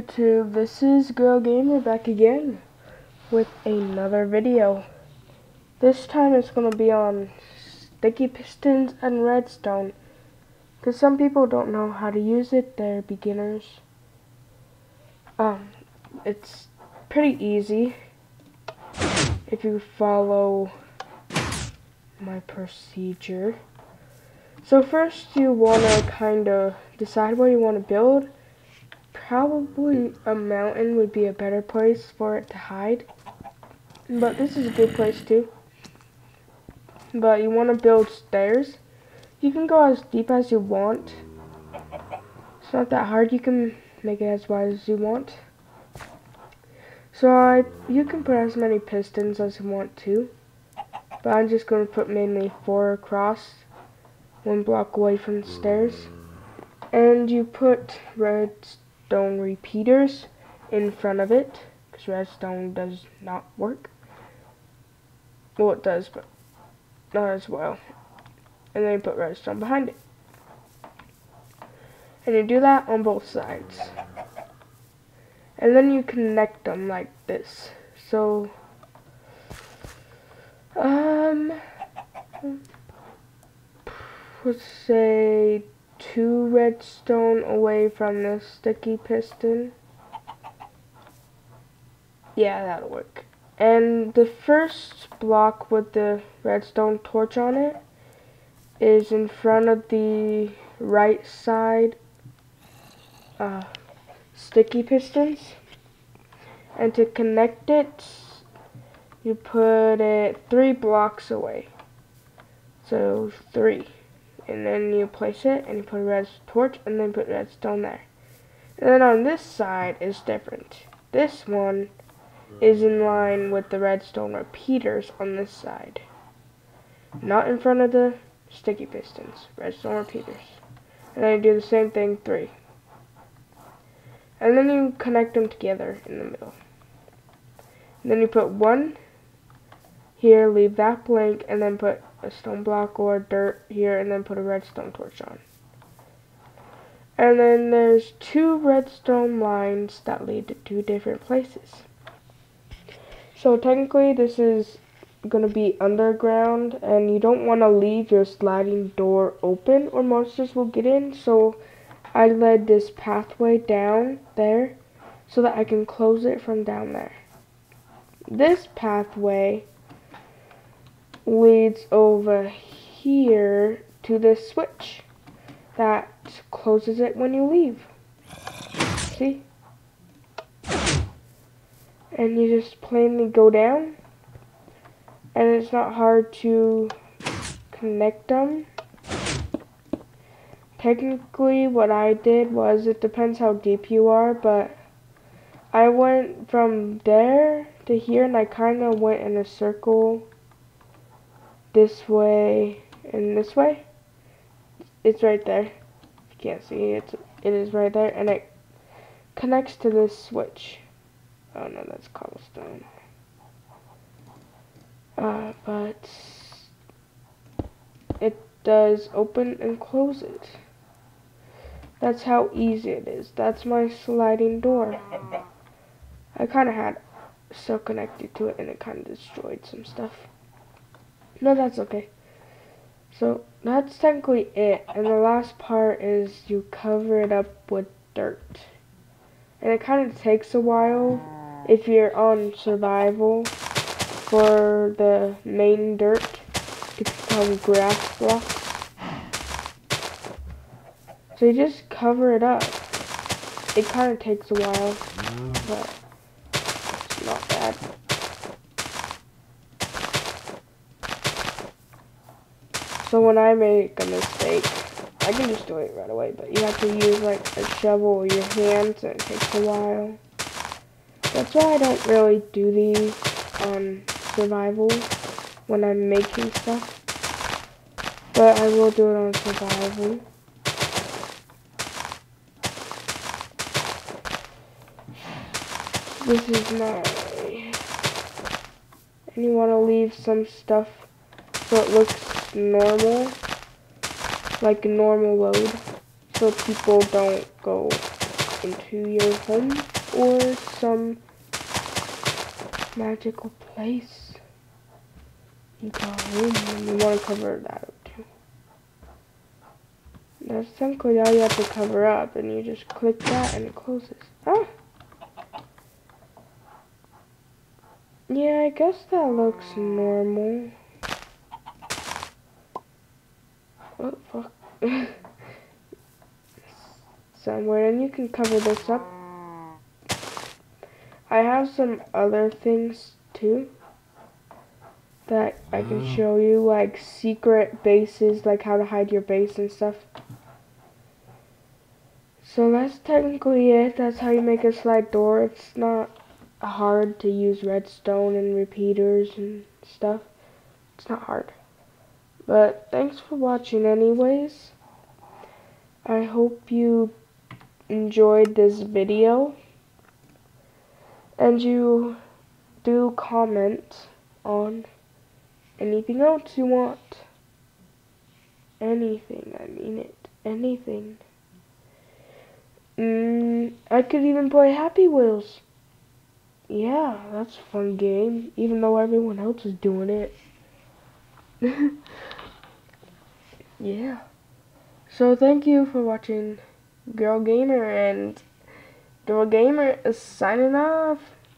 YouTube, this is Girl Gamer back again with another video. This time it's going to be on sticky pistons and redstone, because some people don't know how to use it, they're beginners. It's pretty easy if you follow my procedure. So first you want to kind of decide what you want to build. Probably a mountain would be a better place for it to hide, but this is a good place too. But you want to build stairs. You can go as deep as you want. It's not that hard. You can make it as wide as you want. So you can put as many pistons as you want to, but I'm just going to put mainly 4 across, 1 block away from the stairs. And you put redstone repeaters in front of it, because redstone does not work. Well, it does, but not as well. And then you put redstone behind it. And you do that on both sides. And then you connect them like this. So, let's say 2 redstone away from the sticky piston. Yeah, that'll work. And the first block with the redstone torch on it is in front of the right side sticky pistons. And to connect it, you put it 3 blocks away. So 3. And then you place it and you put a red torch and then put redstone there. And then on this side is different. This one is in line with the redstone repeaters on this side. Not in front of the sticky pistons, redstone repeaters. And then you do the same thing 3. And then you connect them together in the middle. And then you put 1 here, leave that blank, and then put a stone block or dirt here, and then put a redstone torch on. And then there's 2 redstone lines that lead to 2 different places. So technically this is going to be underground, and you don't want to leave your sliding door open or monsters will get in. So I led this pathway down there so that I can close it from down there. This pathway leads over here to this switch that closes it when you leave. See? And you just plainly go down, and it's not hard to connect them. Technically what I did was, it depends how deep you are, but I went from there to here and I kind of went in a circle this way and this way. It's right there. You can't see it. It is right there, and it connects to this switch. Oh no, that's cobblestone. But it does open and close it. That's how easy it is. That's my sliding door. I kind of had so connected to it and it kind of destroyed some stuff. No, that's okay. So that's technically it. And the last part is you cover it up with dirt. And it kind of takes a while if you're on survival for the main dirt to become grass blocks. So you just cover it up. It kind of takes a while, but it's not bad. So when I make a mistake, I can just do it right away, but you have to use like a shovel or your hands, and it takes a while. That's why I don't really do these on survival when I'm making stuff, but I will do it on survival. This is my, and you want to leave some stuff so it looks normal, like a normal load, so people don't go into your home. or some magical place. You got a room and you want to cover that up too. That's simply all you have to cover up, and you just click that and it closes. Ah! Yeah, I guess that looks normal. Oh, fuck. Somewhere, and you can cover this up. I have some other things too that I can show you, like secret bases, like how to hide your base and stuff. So that's technically it. That's how you make a slide door. It's not hard to use redstone and repeaters and stuff. It's not hard. But thanks for watching anyways. I hope you enjoyed this video. And you do comment on anything else you want. Anything, I mean it. Anything. I could even play Happy Wheels. Yeah, that's a fun game, even though everyone else is doing it. Yeah. So thank you for watching Girl Gamer, and Girl Gamer is signing off.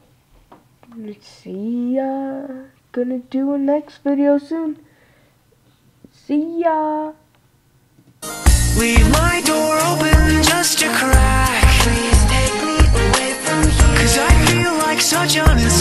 See ya. Gonna do a next video soon. See ya. Leave my door open just a crack. Please take me away from here. 'Cause I feel like such a